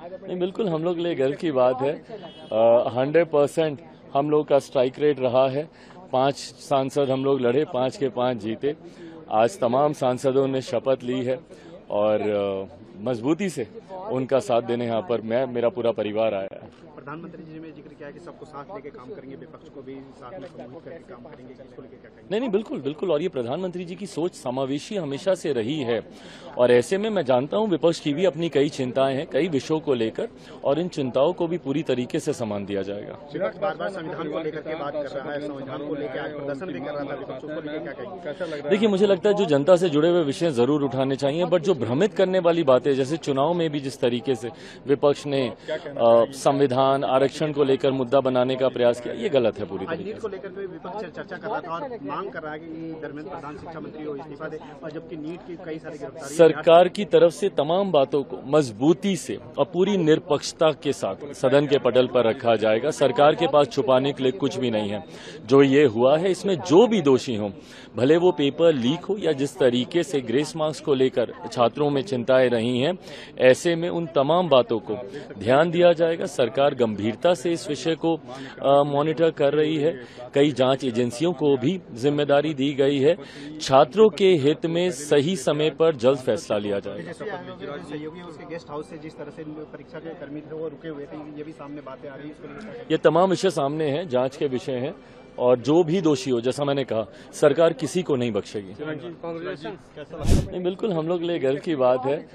नहीं, बिल्कुल हम लोग के लिए गर्व की बात है। 100% हम लोग का स्ट्राइक रेट रहा है। 5 सांसद हम लोग लड़े, 5 के 5 जीते। आज तमाम सांसदों ने शपथ ली है और मजबूती से उनका साथ देने यहाँ पर मेरा पूरा परिवार आया है। प्रधानमंत्री जी ने जिक्र किया कि सबको साथ लेके काम करेंगे, विपक्ष को भी साथ में समूहित करके काम करेंगे, इसको लेके क्या कहेंगे? नहीं, बिल्कुल और ये प्रधानमंत्री जी की सोच समावेशी हमेशा से रही है और ऐसे में मैं जानता हूं विपक्ष की भी अपनी कई चिंताएं हैं, कई विषयों को लेकर, और इन चिंताओं को भी पूरी तरीके से सम्मान दिया जाएगा। विपक्ष बार-बार संविधान को लेकर के बात कर रहा है, संविधान को लेकर आज प्रदर्शन भी कर रहा था, विपक्ष को लेकर क्या कहेंगे? देखिए, मुझे लगता है जो जनता से जुड़े हुए विषय जरूर उठाने चाहिए, बट जो भ्रमित करने वाली बातें, जैसे चुनाव में भी जिस तरीके से विपक्ष ने संविधान आरक्षण को लेकर मुद्दा बनाने का प्रयास किया, ये गलत है पूरी तरीके नीट को लेकर के विपक्ष चर्चा कर रहा था और मांग कर रहा है कि धर्मेंद्र प्रधान शिक्षा मंत्री हो इस्तीफा दे, और जबकि नीट की कई सारी गिरफ्तारी सरकार की तरफ से तमाम बातों को मजबूती से और पूरी निष्पक्षता के साथ सदन के पटल पर रखा जाएगा। सरकार के पास छुपाने के लिए कुछ भी नहीं है। जो ये हुआ है, इसमें जो भी दोषी हों, भले वो पेपर लीक हो या जिस तरीके से ग्रेस मार्क्स को लेकर छात्रों में चिंताएं रही हैं, ऐसे में उन तमाम बातों को ध्यान दिया जाएगा। सरकार गंभीरता से इस विषय को मॉनिटर कर रही है। कई जांच एजेंसियों को भी जिम्मेदारी दी गई है। छात्रों के हित में सही समय पर जल्द फैसला लिया जाएगा। सहयोगी उसके गेस्ट हाउस से जिस तरह से परीक्षा के कर्मी थे वो रुके हुए थे, ये भी सामने बातें आ रही है। ये तमाम विषय सामने हैं, जांच के विषय हैं, और जो भी दोषी हो, जैसा मैंने कहा, सरकार किसी को नहीं बख्शेगी। नहीं, बिल्कुल हम लोग के लिए गर्व की बात है।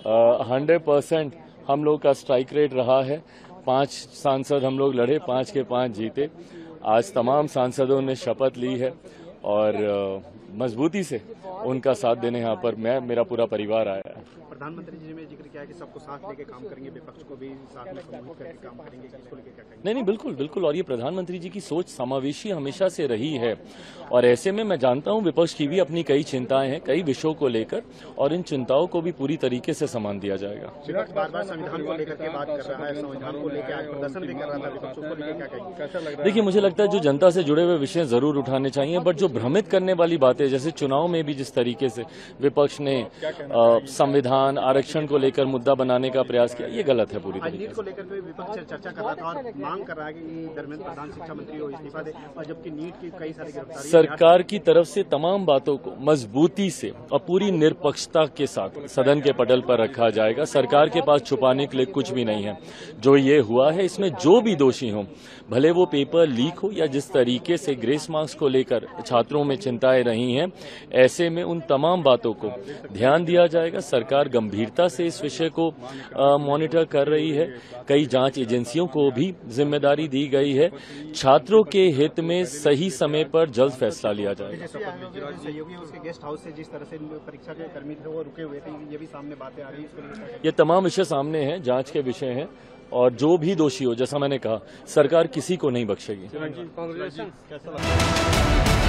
100% हम लोग का स्ट्राइक रेट रहा है। 5 सांसद हम लोग लड़े, 5 के 5 जीते। आज तमाम सांसदों ने शपथ ली है और मजबूती से उनका साथ देने यहाँ पर मेरा पूरा परिवार आया है। प्रधानमंत्री जी ने जिक्र किया कि सबको साथ लेके काम करेंगे, विपक्ष को भी साथ में समूहित करके काम करेंगे, इसको लेके क्या कहेंगे? नहीं, बिल्कुल और ये प्रधानमंत्री जी की सोच समावेशी हमेशा से रही है और ऐसे में मैं जानता हूं विपक्ष की भी अपनी कई चिंताएं हैं, कई विषयों को लेकर, और इन चिंताओं को भी पूरी तरीके से सम्मान दिया जाएगा। विपक्ष बार-बार संविधान को लेकर के बात कर रहा है, संविधान को लेकर आज प्रदर्शन भी कर रहा था, विपक्ष को लेकर क्या कहेंगे? देखिए, मुझे लगता है जो जनता से जुड़े हुए विषय जरूर उठाने चाहिए, बट जो भ्रमित करने वाली बातें, जैसे चुनाव में भी जिस तरीके से विपक्ष ने संविधान आरक्षण को लेकर मुद्दा बनाने का प्रयास किया, ये गलत है पूरी तरीके नीट को लेकर के विपक्ष चर्चा कर रहा था और मांग कर रहा है कि धर्मेंद्र प्रधान शिक्षा मंत्री हो इस्तीफा दे, और जबकि नीट की कई सारी गिरफ्तारी सरकार की तरफ से तमाम बातों को मजबूती से और पूरी निष्पक्षता के साथ सदन के पटल पर रखा जाएगा। सरकार के पास छुपाने के लिए कुछ भी नहीं है। जो ये हुआ है, इसमें जो भी दोषी हों, भले वो पेपर लीक हो या जिस तरीके से ग्रेस मार्क्स को लेकर छात्रों में चिंताएं रही हैं, ऐसे में उन तमाम बातों को ध्यान दिया जाएगा। सरकार गंभीरता से इस विषय को मॉनिटर कर रही है। कई जांच एजेंसियों को भी जिम्मेदारी दी गई है। छात्रों के हित में सही समय पर जल्द फैसला लिया जाएगा। सहयोगी उसके गेस्ट हाउस से जिस तरह से परीक्षा के कर्मी थे वो रुके हुए थे, ये भी सामने बातें आ रही है। ये तमाम विषय सामने हैं, जांच के विषय हैं, और जो भी दोषी हो, जैसा मैंने कहा, सरकार किसी को नहीं बख्शेगी।